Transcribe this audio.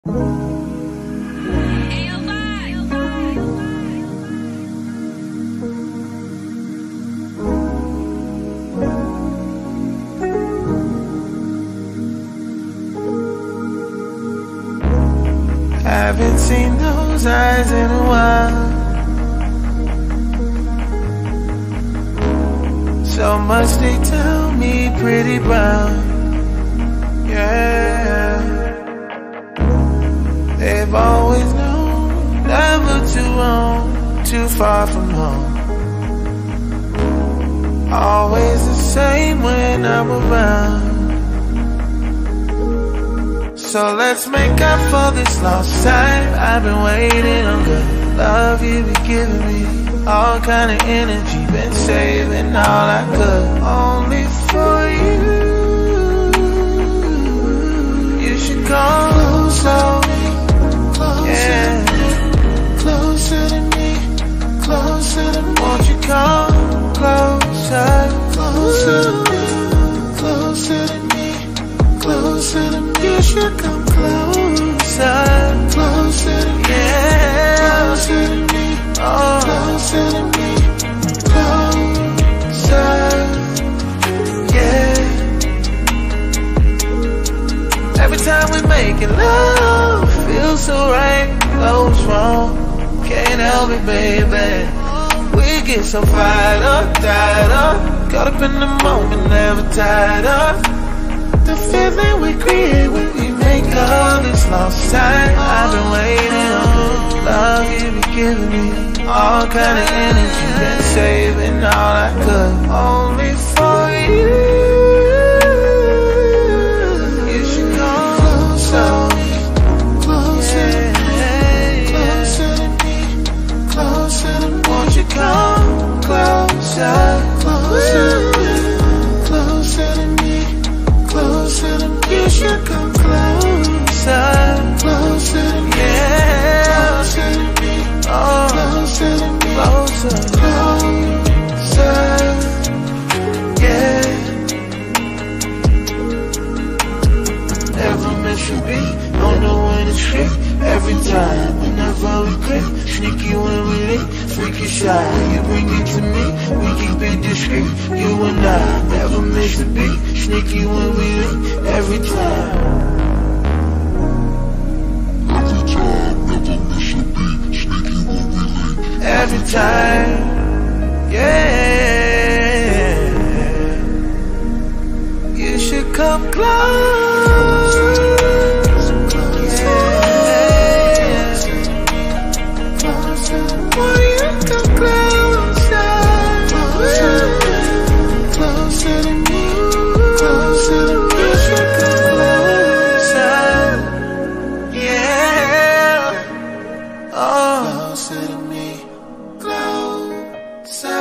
Haven't seen those eyes in a while. So much they tell me, pretty brown. Yeah. They've always known, never too wrong, too far from home. Always the same when I'm around. So let's make up for this lost time. I've been waiting on good love you be giving me. All kind of energy, been saving all I could. Only for you. You should come closer, yeah. Closer to me, closer to me. Won't you come closer, closer to me, closer to me, closer to me. You should come closer, closer to me, yeah. Closer to me, oh, closer to me, closer, yeah. Every time we make it, love feels so right, goes wrong, can't help it, baby. We get so fired up, tied up, caught up in the moment, never tied up. The feeling we create when we make up this lost time. I've been waiting on the love you be giving me. All kind of energy, been saving all I could. Only for you. You should come closer, closer, yeah. Closer to me, closer to me. Won't you come closer, closer, closer to me, closer to me. You should come closer, closer to me, yeah. Closer to me, oh, closer to me, closer, closer, yeah. Never miss a beat, don't know when it's free. Every time, whenever we click, sneaky when we leave, freaky shy. You bring it to me, we keep it discreet. You and I never miss a beat, sneaky when we leave. Every time. Every time, never miss a beat, sneaky when we leave. Every time, yeah. You should come close. Closer to me, closer.